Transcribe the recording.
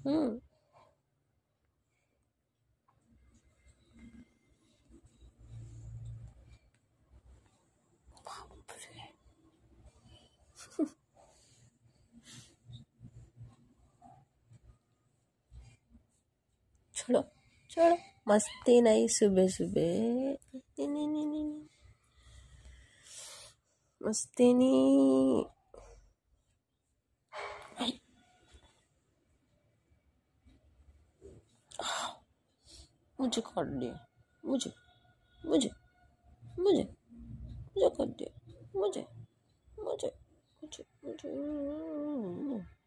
हम्म। छोड़ो छोड़ो, मस्ती नहीं सुबह सुबह, नहीं नहीं नहीं नहीं, मस्ती नहीं। मुझे कर दिया, मुझे मुझे मुझे मुझे कर दिया, मुझे मुझे मुझे मुझे